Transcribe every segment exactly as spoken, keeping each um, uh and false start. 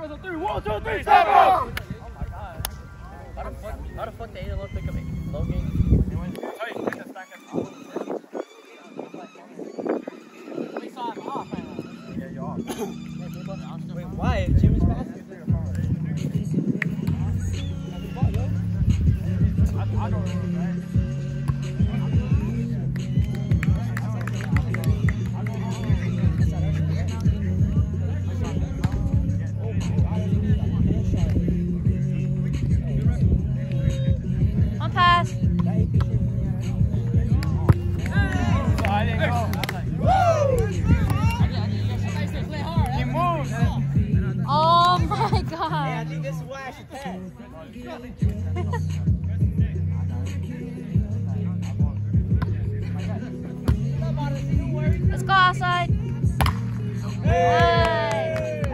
three, one, two, three, seven! Oh my god. How the fuck, how the fuck they didn't look like a low game? Wait, why? Jimmy's passing. I don't know. Oh my god. Hey, I think this is why I should pass. Let's go outside. Hey.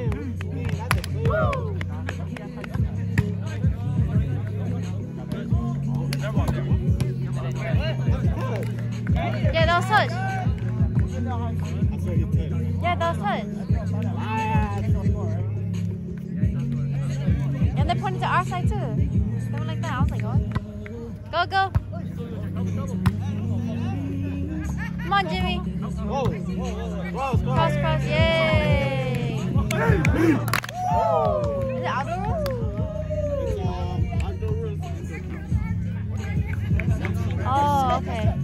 Yeah, that was touch. Yeah, that was touch. And they're pointing to our side too. They went like that. I was like, what? Go, go. Come on, Jimmy. Whoa, whoa, whoa, whoa. Cross, cross. Yay. Is it outdoor rules? It's um, outdoor rules. Oh, okay.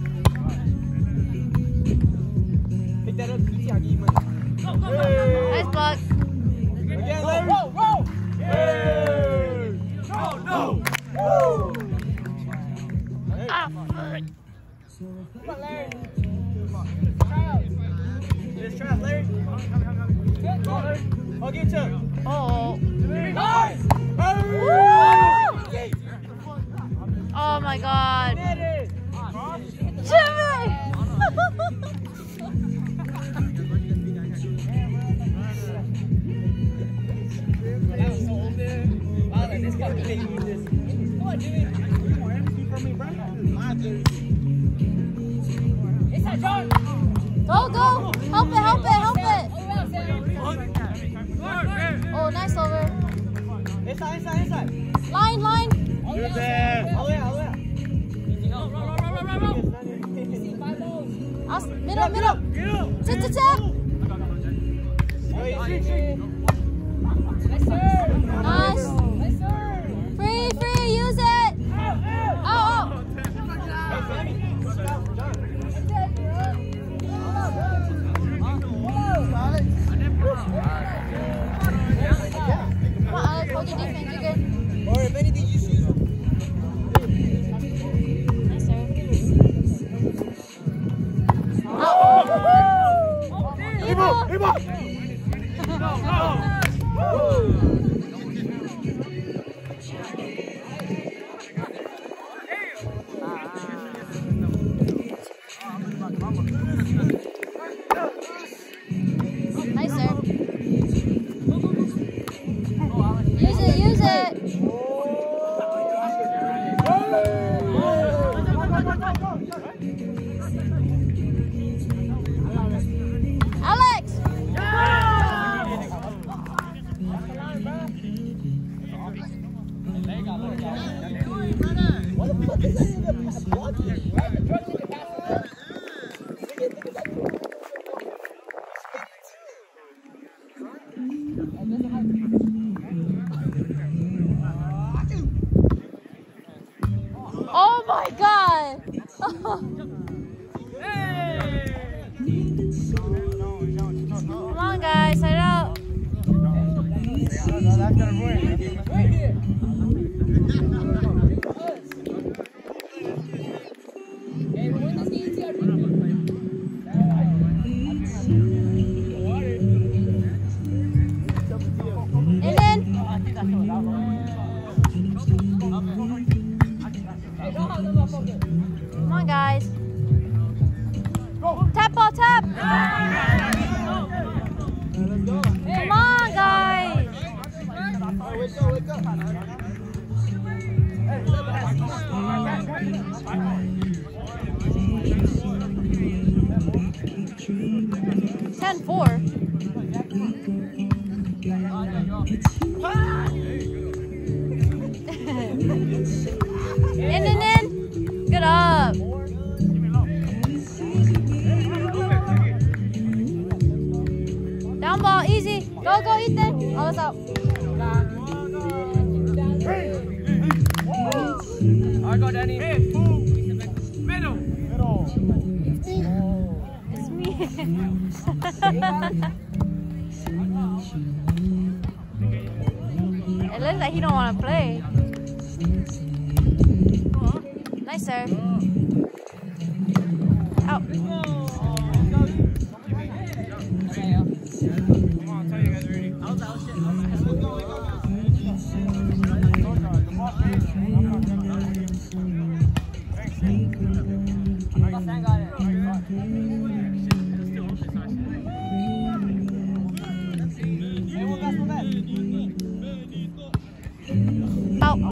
Pick that up. Hey. Nice block. Again, Larry. Whoa, whoa. Hey. No, no. Woo. Ah, Come on, Larry. Try out. Let's try out, Larry. Come on, Larry. I'll get you. oh. Nice. Woo! Oh my god. Jimmy! Come on, Jimmy. For me, bro. Inside, John. Go, go! Help it, help it, help it! Oh, nice over. Inside, inside, inside. Line, line. All the way, all the way, all the way. Us, middle, middle. Tip, tip, tip. Nice. Free, free, use it. Oh, oh. Come on, Alex, hold your defense, you're good. Or if anything, you shoot. Nice serve. Oh. Evil. Evil. No, no. Nice serve. Use it, use it. Alex! What the fuck is that? Oh my god! Come on guys, set it out. And then come on guys. Tap ball, tap. Come on guys. ten four. ball, easy. Go, go, Ethan. All us out. Alright, go, Danny. Middle. Middle. It's me. It looks like he don't want to play. Nice serve. Out. Out.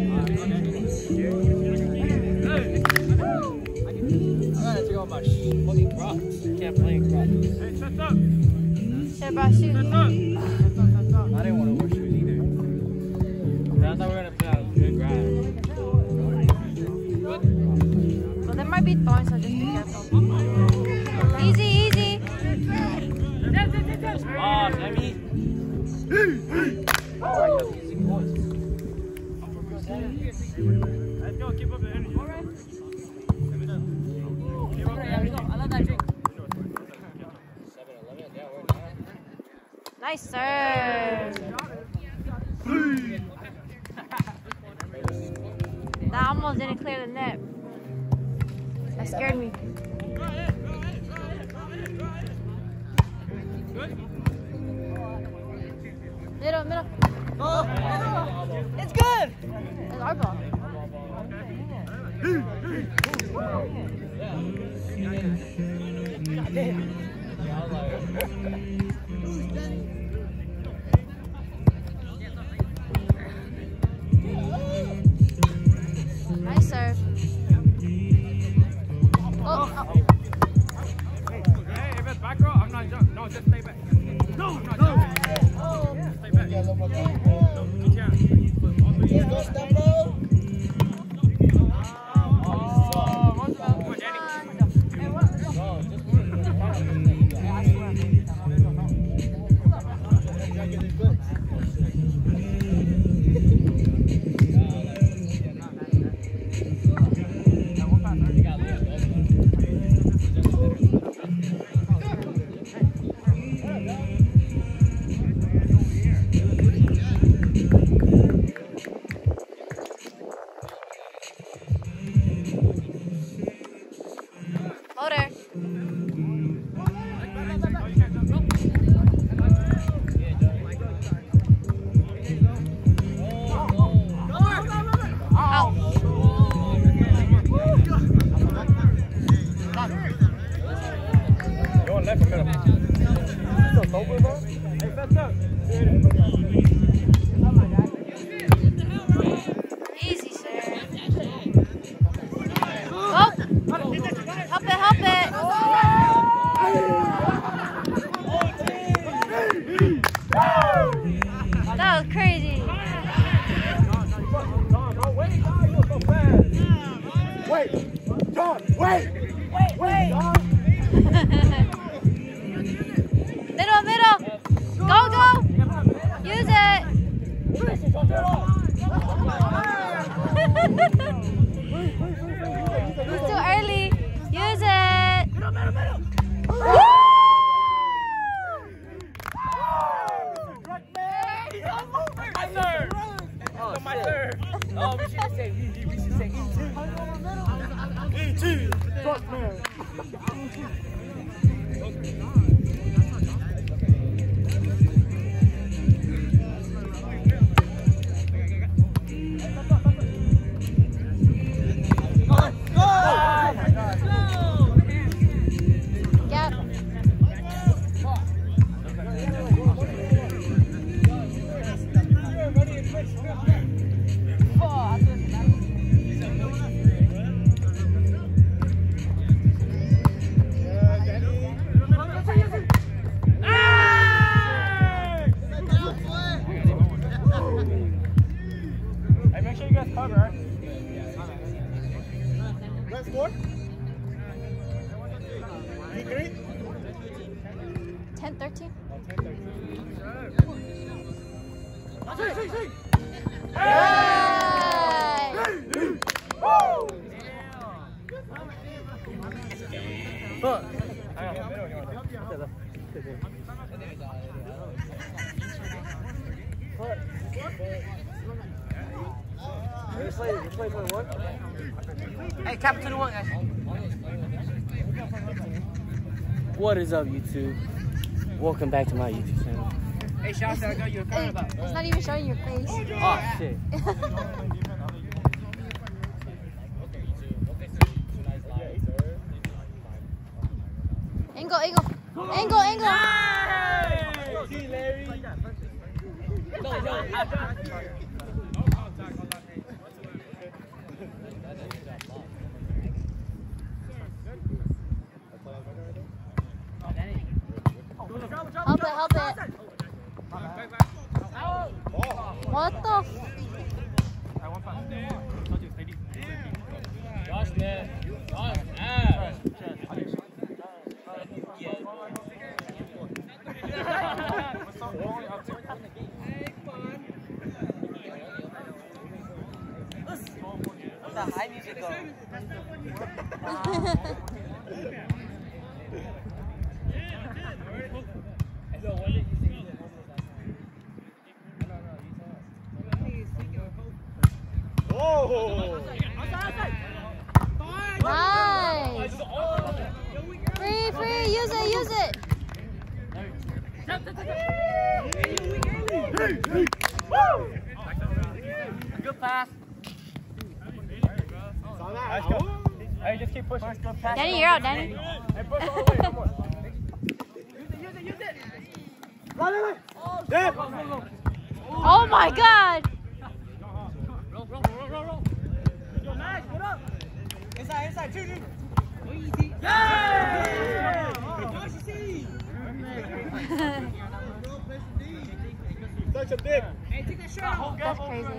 My fucking Crocs. Can't play in Crocs. Hey, shut up. Shit about shoes. Shut up. I didn't want to wear shoes either. But I thought we were gonna play on good grass. Well, there might be thorns, so just be careful. Easy, easy. Oh, Sammy. Alright, easy boys. Let's go. Keep up the energy. Nice serve. That almost didn't clear the net. That scared me. Middle, middle. Oh, it's good. That's our ball. God damn. Nice serve. Oh, oh. Hey, if it's back row, I'm not jumping. No, just stay back. No, I'm not jumping. Stay back. No, you can't. Let's go, step row. Motor. Out. Going left or middle? You still sober, bro? Hey, fess up. Easy, sir. Oh! Help it, help it! That was crazy. Wait, John, wait! Wait, wait! Middle, middle! Go, go! Use it! It's too early. Use it! Woo! My third. Oh, my third. Oh, we should say E T. We should say E T. E T, truck man. Gap. Yeah, Danny. Look. Let's play, let's play for one. Hey, cap to the one, guys. What is up, YouTube? Welcome back to my YouTube channel. Hey, shout out to that girl you were calling about. It's not even showing your face. Oh, shit. Angle, angle. Angle, angle. See, Larry. No, no. Help it, help it. What the? Josh, man. Josh, ah. The high music though. Nice. Free, free. Use it, use it. Good pass. Let's go. Hey, just keep pushing. Danny, you're out, Danny. Hey, push all the way. Come on. Use it, use it, use it. Run, run, run. Oh my God. Roll, roll, roll, roll, roll. Yo, Max, get up. Inside, inside, two, two. Yeah! Josh, you see. Such a big. Hey, take that shot. That's crazy.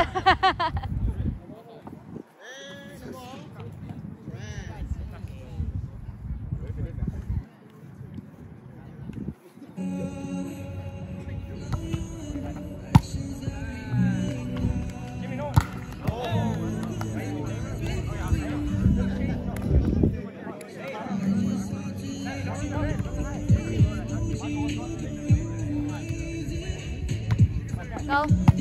Go.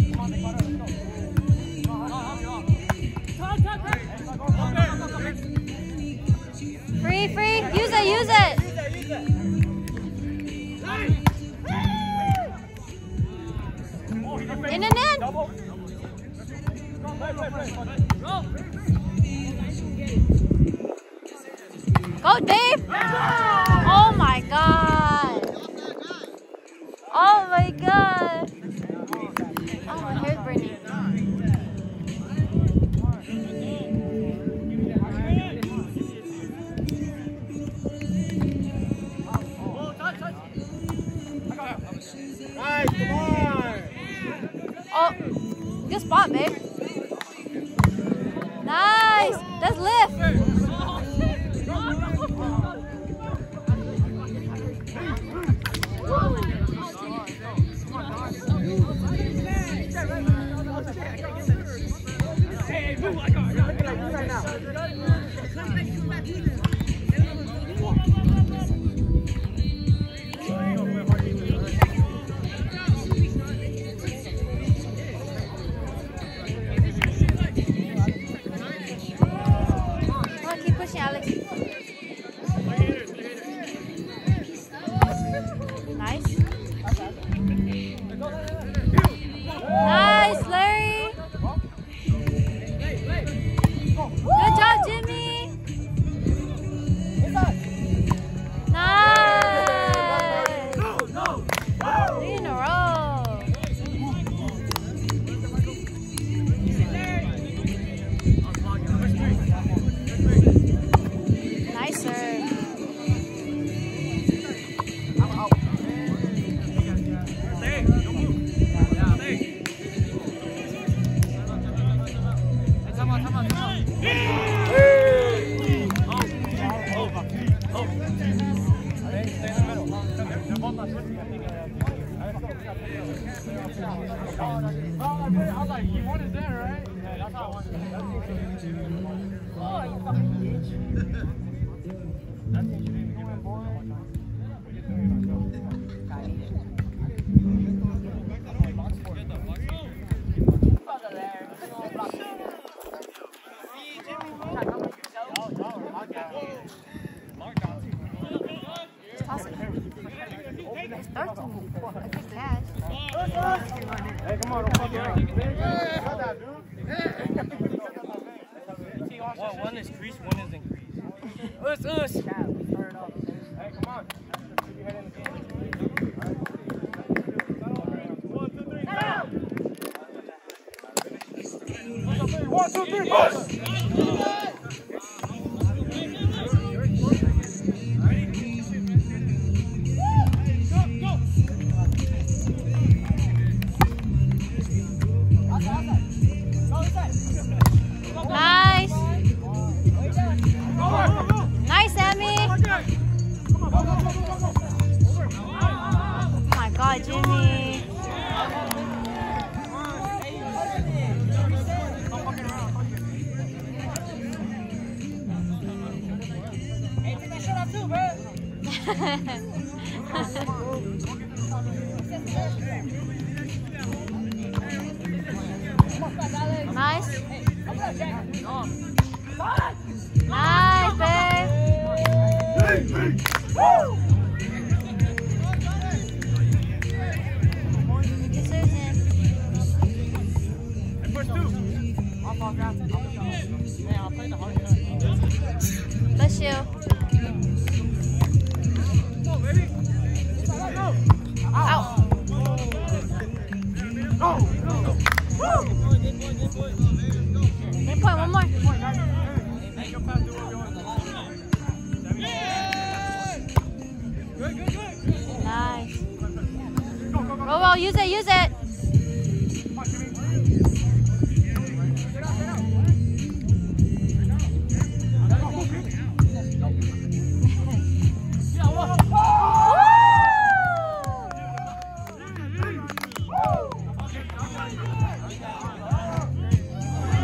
Free, free. Use it, use it. In and in. Go, Dave. Oh my God. Oh my God. Oh, my hair's burning. Nice, come on. Oh, good spot, babe. Nice. That's lift. Hey, move like that. Look at you right now. I was like, you wanted that, right? Yeah, that's how I wanted it. Oh, you fucking bitch. That's what you didn't go in for. Toss it. It's thirteen. I think cash. Hey, come on, don't fuck it up. One, one is crease, one is increase. Us, us. Hey, come on. One, two, three, push! Nice. Nice, Sammy. Oh my God, Jimmy. Hey, take that shit off too, bro. Nice. Nice, babe. Susan. Push two. Bless you. Come on, baby. Out. Go, go. One point, one more. Nice. Roll, roll, use it, use it.